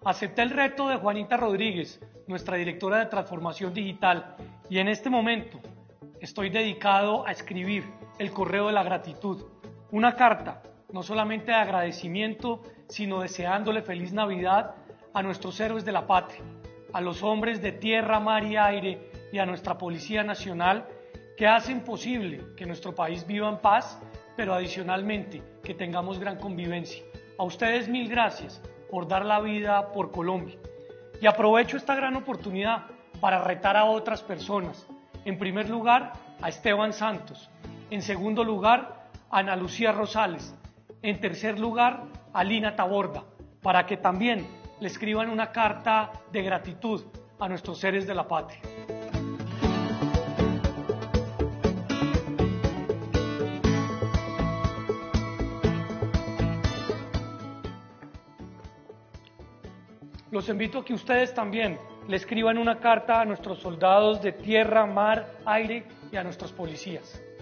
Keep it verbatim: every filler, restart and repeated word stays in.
Acepté el reto de Juanita Rodríguez, nuestra directora de transformación digital, y en este momento estoy dedicado a escribir el correo de la gratitud, una carta no solamente de agradecimiento, sino deseándole feliz Navidad a nuestros héroes de la patria, a los hombres de tierra, mar y aire y a nuestra Policía Nacional que hacen posible que nuestro país viva en paz, pero adicionalmente que tengamos gran convivencia. A ustedes mil gracias por dar la vida por Colombia. Y aprovecho esta gran oportunidad para retar a otras personas. En primer lugar, a Esteban Santos. En segundo lugar, a Ana Lucía Rosales. En tercer lugar, a Lina Taborda, para que también le escriban una carta de gratitud a nuestros seres de la patria. Los invito a que ustedes también le escriban una carta a nuestros soldados de tierra, mar, aire y a nuestros policías.